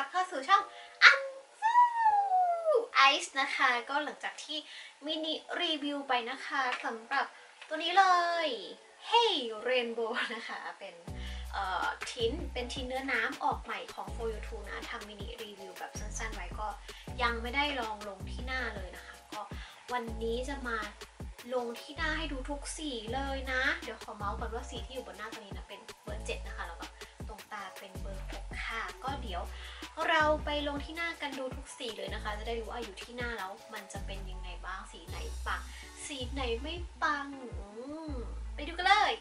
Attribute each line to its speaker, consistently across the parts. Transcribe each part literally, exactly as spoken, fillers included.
Speaker 1: รับเข้าสู่ช่องอันฟูไอซ์นะคะก็หลังจากที่มินิรีวิวไปนะคะสำหรับตัวนี้เลย Hey Rainbow นะคะเป็นเอ่อทิ้นเป็นทิ้นเนื้อน้ำออกใหม่ของ โฟร์ ยู ทู นะทำมินิรีวิวแบบสั้นๆไว้ก็ยังไม่ได้ลองลงที่หน้าเลยนะคะก็วันนี้จะมาลงที่หน้าให้ดูทุกสีเลยนะเดี๋ยวขอเมาส์ก่อนว่าสีที่อยู่บนหน้าตัวนี้นะเป็นเบอร์เจ็ดนะคะแล้วก็ตรงตาเป็นเบอร์หกค่ะก็เดี๋ยวเราไปลงที่หน้ากันดูทุกสีเลยนะคะจะได้รู้ว่าอยู่ที่หน้าแล้วมันจะเป็นยังไงบ้างสีไหนปังสีไหนไม่ปังไปดูกันเลย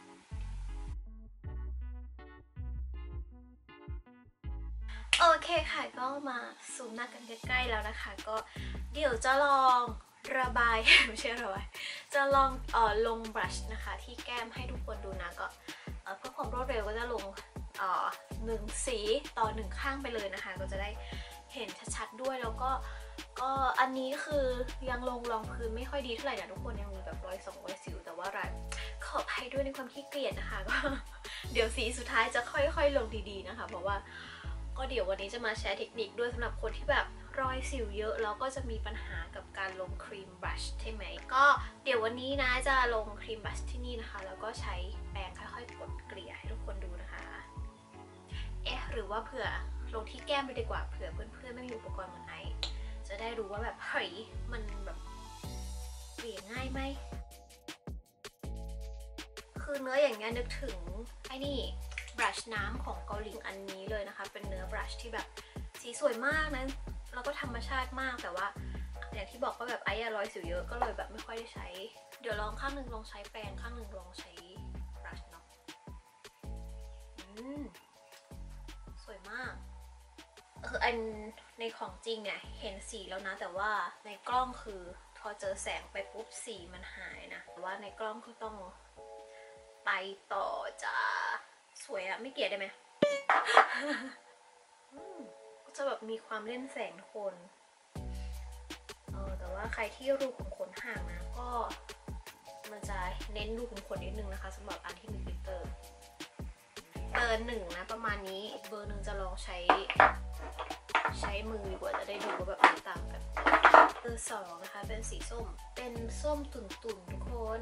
Speaker 1: โอเคค่ะก็มาซูมหน้ากันใกล้ๆแล้วนะคะก็เดี๋ยวจะลองระบาย ไม่ใช่ระบายจะลองเอ่อลงบรัชนะคะที่แก้มให้ทุกคนดูนะก็เอ่อเพื่อความรวดเร็วก็จะลงเอ่อหนึ่งสีต่อหนึ่งข้างไปเลยนะคะก็จะได้เห็นชัดๆด้วยแล้วก็ก็อันนี้คือยังลงรองพื้นไม่ค่อยดีเท่าไหร่นะทุกคนยังมีแบบรอยสองรอยสิวแต่ว่าไรขออภัยด้วยในความขี้เกียจนะคะก็เดี๋ยวสีสุดท้ายจะค่อยๆลงดีๆนะคะเพราะว่าก็เดี๋ยววันนี้จะมาแชร์เทคนิคด้วยสำหรับคนที่แบบรอยสิวเยอะแล้วก็จะมีปัญหากับการลงครีมบรัชใช่ไหมก็เดี๋ยววันนี้นะจะลงครีมบรัชที่นี่นะคะแล้วก็ใช้แปรงค่อยๆกดเกลี่ยให้ทุกคนดูนะคะเอ๊ะหรือว่าเผื่อลงที่แก้มไปดีกว่าเผื่อเพื่อนๆไม่มีอุปกรณ์เหมือนไอจะได้รู้ว่าแบบเฮ้ยมันแบบเกลี่ยง่ายไหมคือเนื้ออย่างเงี้ยนึกถึงไอ้นี่บรัชน้ำของเกาหลีอันนี้เลยนะคะเป็นเนื้อบรัชที่แบบสีสวยมากนะแล้วก็ธรรมชาติมากแต่ว่าอย่างที่บอกว่าแบบไอ้รอยสิวเยอะก็เลยแบบไม่ค่อยได้ใช้เดี๋ยวลองข้างหนึ่งลองใช้แปรงข้างหนึ่งลองใช้บรัชเนาะอืมสวยมากคืออันในของจริงเนี่ยเห็นสีแล้วนะแต่ว่าในกล้องคือพอเจอแสงไปปุ๊บสีมันหายนะแต่ว่าในกล้องก็ต้องไปต่อจ้าสวยอะไม่เกลียดได้ไหม ก็จะแบบมีความเล่นแสงโทนเออแต่ว่าใครที่รูขุมขนห่างนะก็มันจะเน้นรูขุมขนนิดนึงนะคะสำหรับอันที่มีกลิตเตอร์เบอร์หนึ่งนะประมาณนี้อีกเบอร์หนึ่งจะลองใช้ใช้มือดีกว่าจะได้ดูว่าแบบมันต่างกันเบอร์สองนะคะเป็นสีส้มเป็นส้มตุ่นๆทุกคน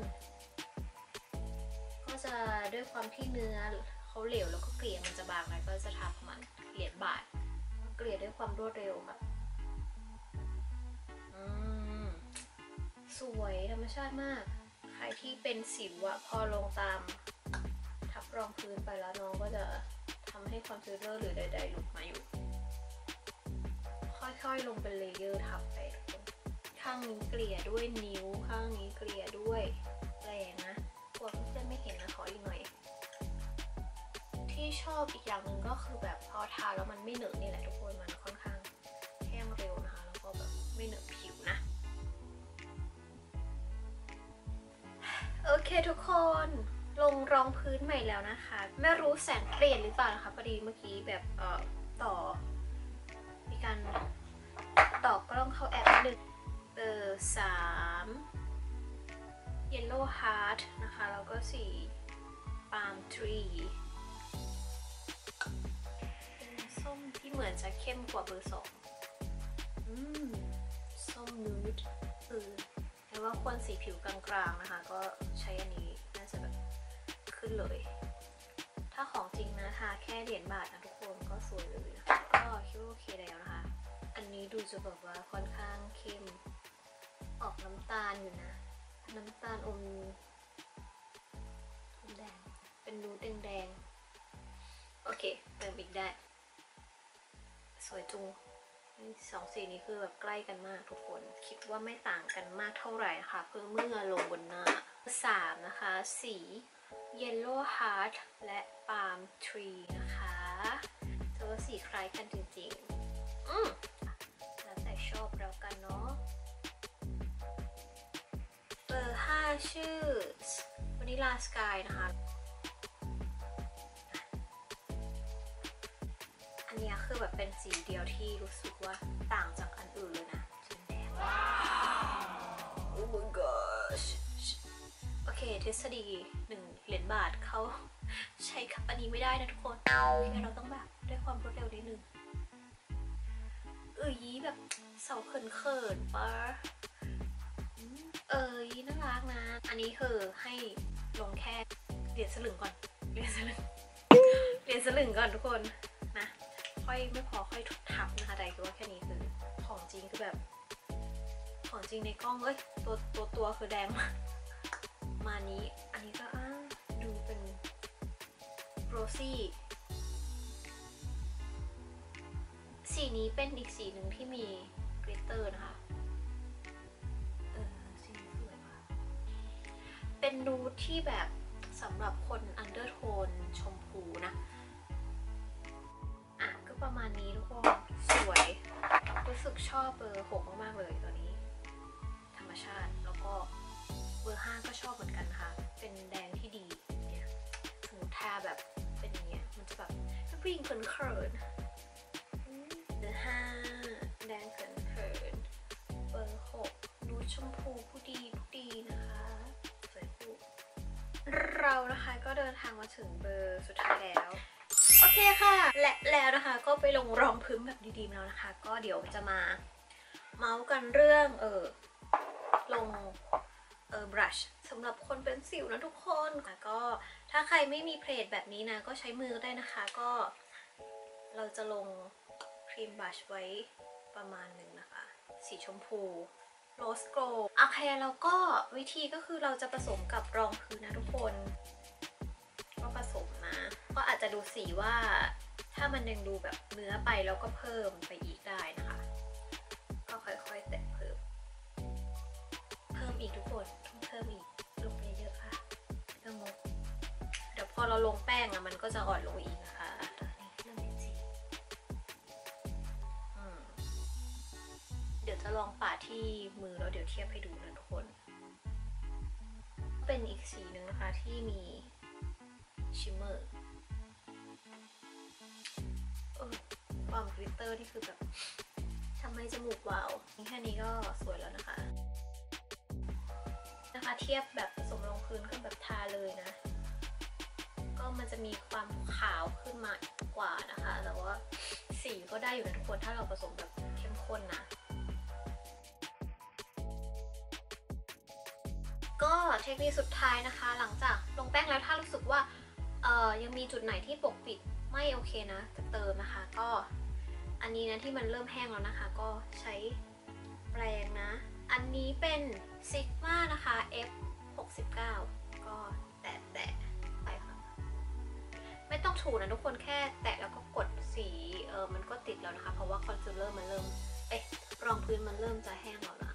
Speaker 1: ก็จะด้วยความที่เนื้อเขาเหลวแล้วก็เกลี่ยมันจะบางหน่อยก็จะทำมันเกลี่ยบาดเกลี่ยด้วยความรวดเร็วค่ะอืมสวยธรรมชาติมากใครที่เป็นสิวอะพอลงตามทับรองพื้นไปแล้วน้องก็จะทำให้คอนซีลเลอร์หรือใดๆหลุดมาอยู่ค่อยๆลงเป็นเลเยอร์ทับไปทุกคนข้างนี้เกลี่ยด้วยนิ้วข้างนี้เกลี่ยด้วยแรงนะกลัวเพื่อนๆไม่เห็นนะขออีกหน่อยที่ชอบอีกอย่างหนึ่งก็คือแบบพอทาแล้วมันไม่เหนอะนี่แหละทุกคนมันค่อนข้างแห้งเร็วนะคะแล้วก็แบบไม่เหนอะผิวนะโอเคทุกคนลงรองพื้นใหม่แล้วนะคะไม่รู้แสงเปลี่ยนหรือเปล่านะคะพอดีเมื่อกี้แบบเอ่อต่อมีการต่อกล้องเข้าแอปนิดนึงเบอร์สาม Yellow Heart นะคะแล้วก็สี่ Palm Treeส้มที่เหมือนจะเข้มกว่าเบอร์สองอืมส้มนูดคือแต่ว่าคนสีผิวกลางๆนะคะก็ใช้อันนี้น่าจะแบบขึ้นเลยถ้าของจริงนะทาแค่เหรียญบาทนะทุกคนก็สวยเลยนะคะก็คิดว่าโอเคแล้วนะคะอันนี้ดูจะแบบว่าค่อนข้างเข้มออกน้ำตาลอยู่นะน้ำตาลอมแดงเป็นนูดแดงๆโอเคเติมอีกได้สวยจุงสองสีนี้คือแบบใกล้กันมากทุกคนคิดว่าไม่ต่างกันมากเท่าไหร่ค่ะเพื่อเมื่อลงบนหน้าสามนะคะสี Yellow Heart และ Palm Tree นะคะแต่ว่าสีคล้ายกันจริงๆอืมแล้วแต่ชอบแล้วกันเนาะเบอร์ห้าชื่อ Vanilla Sky นะคะอันนี้คือแบบเป็นสีเดียวที่รู้สึกว่าต่างจากอันอื่นเลยนะสีแดงโอ้ my gosh โอเคทฤษฎีหนึ่งเหรียญบาทเขาใช้กับอันนี้ไม่ได้นะทุกคนเราต้องแบบด้วยความรวดเร็วนิดนึงเอ้ยแบบเสาเขินเขินปะเอ้ยน่ารักนะอันนี้คือให้ลงแค่เหรียญสลึงก่อนเหรียญสลึงเหรียญสลึงก่อนทุกคนนะค่อยไม่พอค่อยทับนะคะแต่คือว่าแค่นี้คือของจริงคือแบบของจริงในกล้องเอ้ยตัวตัวตัวคือแดงมากมานี้อันนี้ก็อ่าดูเป็นโรซี่สีนี้เป็นอีกสีหนึ่งที่มีกลิตเตอร์นะคะเออสีนี้สวยมากเป็นนูดที่แบบสำหรับคนอันเดอร์โทนชมพูนะอ่ะก็ประมาณนี้ทุกคนสวยรู้สึกชอบเบอร์หกมากๆเลยตัวนี้ธรรมชาติแล้วก็เบอร์ห้าก็ชอบเหมือนกันค่ะเป็นแดงที่ดีเนี่ยถึงทาแบบเป็นอย่างเงี้ยมันจะแบบผู้หญิงเขินๆเบอร์ห้าแดงเขินๆเบอร์หกนูดชมพูผู้ดีผู้ดีนะคะสวยผู้เรานะคะก็เดินทางมาถึงเบอร์สุดท้ายแล้วโอเคค่ะและแล้วนะคะก็ไปลงรองพื้นแบบดีๆมาแล้วนะคะก็เดี๋ยวจะมาเมาส์กันเรื่องเออลงเออบรัชสำหรับคนเป็นสิวนะทุกคนก็ถ้าใครไม่มีเพลทแบบนี้นะก็ใช้มือได้นะคะก็เราจะลงครีมบรัชไว้ประมาณหนึ่งนะคะสีชมพูโรสโกลด์โอเคแล้วก็วิธีก็คือเราจะผสมกับรองพื้นนะทุกคนก็ผสมนะก็อาจจะดูสีว่าถ้ามันยังดูแบบเนื้อไปแล้วก็เพิ่มไปอีกได้นะคะก็ค่อยๆแตะเพิ่มเพิ่มอีกทุกคนต้องเพิ่มอีกลงไปเยอะค่ะเพิ่มงบเดี๋ยวพอเราลงแป้งอะมันก็จะอ่อนลงอีกนะคะนี่เริ่มเป็นสีเดี๋ยวจะลองปาดที่มือแล้วเดี๋ยวเทียบให้ดูนะทุกคนเป็นอีกสีหนึ่งนะคะที่มีชิมเมอร์เออความกลิตเตอร์นี่คือแบบทำให้จมูกวาวแค่นี้ก็สวยแล้วนะคะนะคะเทียบแบบผสมลงพื้นกับแบบทาเลยนะก็มันจะมีความขาวขึ้นมากว่านะคะแต่ว่าสีก็ได้อยู่นะทุกคนถ้าเราผสมแบบเข้มข้นนะก็เทคนิคสุดท้ายนะคะหลังจากลงแป้งแล้วถ้ารู้สึกว่าเอ่อยังมีจุดไหนที่ปกปิดไม่โอเคนะจะเติมนะคะก็อันนี้นะที่มันเริ่มแห้งแล้วนะคะก็ใช้แปรงนะอันนี้เป็นซิกมานะคะ เอฟ หกสิบเก้า ก็แตะแตะไปค่ะไม่ต้องถูนะทุกคนแค่แตะแล้วก็กดสีเออมันก็ติดแล้วนะคะเพราะว่าคอนซีลเลอร์มันเริ่มเอ๊ะรองพื้นมันเริ่มจะแห้งแล้วนะ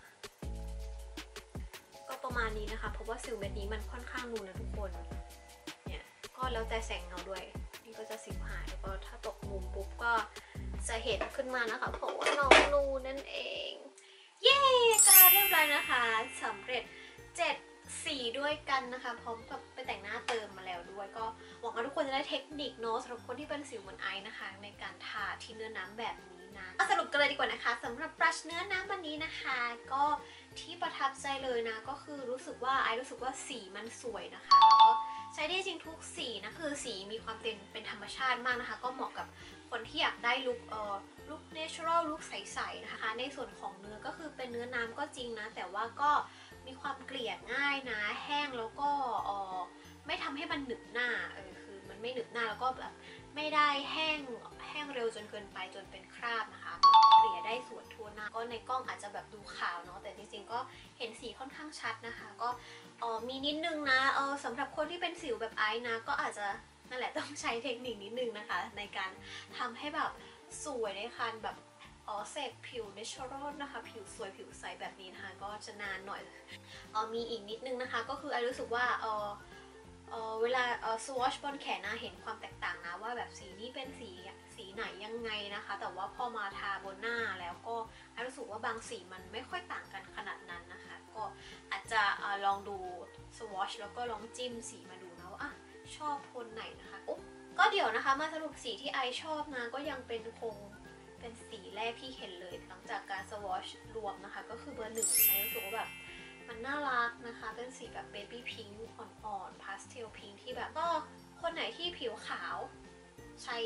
Speaker 1: ก็ประมาณนี้นะคะเพราะว่าสิวเม็ดนี้มันค่อนข้างนูนนะทุกคนเนี่ยก็แล้วแต่แสงเงาด้วยนี่ก็จะสิวหายแล้วก็ถ้าตกมุมปุ๊บก็จะเห็นขึ้นมานะคะเพราะว่าน้องนูนนั่นเองเย้ก็เรียบร้อยนะคะสำเร็จเจ็ดสีด้วยกันนะคะพร้อมกับไปแต่งหน้าเติมมาแล้วด้วยก็หวังว่าทุกคนจะได้เทคนิคเนาะสำหรับคนที่เป็นสิวเหมือนไอนะคะในการทาที่เนื้อน้ำแบบนี้นะก็สรุปกันเลยดีกว่านะคะสำหรับบรัชเนื้อน้ำวันนี้นะคะก็ที่ประทับใจเลยนะก็คือรู้สึกว่าไอรู้สึกว่าสีมันสวยนะคะแล้วก็ใช้ได้จริงทุกสีนะคือสีมีความเป็นเป็นธรรมชาติมากนะคะก็เหมาะกับคนที่อยากได้ลุคเอ่อลุคเนเชอรัลลุคใสๆนะคะในส่วนของเนื้อก็คือเป็นเนื้อน้ำก็จริงนะแต่ว่าก็มีความเกลี่ยง่ายนะแห้งแล้วก็เอ่อไม่ทำให้มันหนึบหน้าเออคือมันไม่หนึบหน้าแล้วก็แบบไม่ได้แห้งแห้งเร็วจนเกินไปจนเป็นคราบนะคะเกลี่ยได้สวยทั่วหน้าก็ในกล้องอาจจะแบบดูขาวเนาะแต่จริงๆก็เห็นสีค่อนข้างชัดนะคะก็เออมีนิดนึงนะเออสำหรับคนที่เป็นสิวแบบไอซ์นะก็อาจจะนั่นแหละต้องใช้เทคนิคนิดนึงนะคะในการทำให้แบบสวยในการแบบอ๋อเสกผิวเนเชอรัลนะคะผิวสวยผิวใสแบบนี้นะคะก็จะนานหน่อยเออมีอีกนิดนึงนะคะก็คือไอรู้สึกว่าเออเออเวลาเออสวอชบนแขนนะเห็นความแตกต่างนะว่าแบบสีนี้เป็นสีสีไหนยังไงนะคะแต่ว่าพอมาทาบนหน้าแล้วก็ไอรู้สึกว่าบางสีมันไม่ค่อยต่างกันขนาดนั้นนะคะก็อาจจะอลองดูสวอชแล้วก็ลองจิ้มสีมาดูนะว่าอ่ะชอบโทนไหนนะคะโอ้ก็เดี๋ยวนะคะมาสรุปสีที่ไอชอบนะก็ยังเป็นคงเป็นสีแรกที่เห็นเลยหลังจากการสวอชรวมนะคะก็คือเบอร์หนึ่งไอรู้สึกว่าแบบมันน่ารักนะคะเป็นสีแบบเบบี้พิงค์อ่อนๆพาสเทลพิงค์ที่แบบก็คนไหนที่ผิวขาวใช้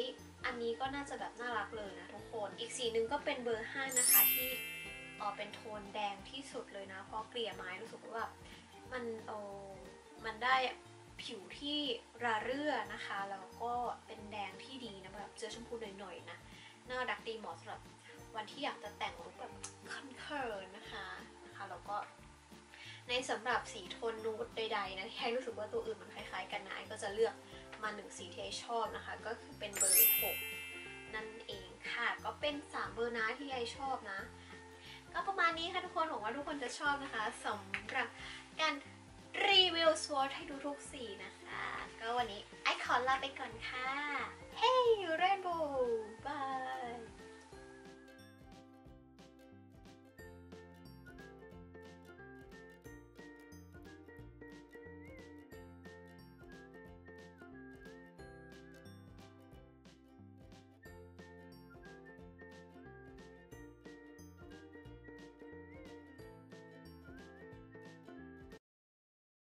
Speaker 1: อันนี้ก็น่าจะแบบน่ารักเลยนะทุกคนอีกสีหนึ่งก็เป็นเบอร์ห้านะคะที่เออเป็นโทนแดงที่สุดเลยนะเพราะเกลี่ยไม้รู้สึกว่าแบบมันเออมันได้ผิวที่ระเรื่อนะคะแล้วก็เป็นแดงที่ดีนะแบบเจอชมพูหน่อยๆนะน่ารักดีเหมาะสำหรับวันที่อยากจะแต่งลุคแบบคันเคิร์นนะคะนะคะแล้วก็ในสำหรับสีโทนนูดใดๆนะที่ให้รู้สึกว่าตัวอื่นมันคล้ายๆกันนะก็จะเลือกมาหนึ่งสีที่ชอบนะคะก็คือเป็นเบอร์หกนั่นเองค่ะก็เป็นสามเบอร์นะที่ไอชอบนะก็ประมาณนี้ค่ะทุกคนหวังว่าทุกคนจะชอบนะคะสำหรับการรีวิวสวอตให้ดูทุกสีนะคะก็วันนี้ไอขอลาไปก่อนค่ะ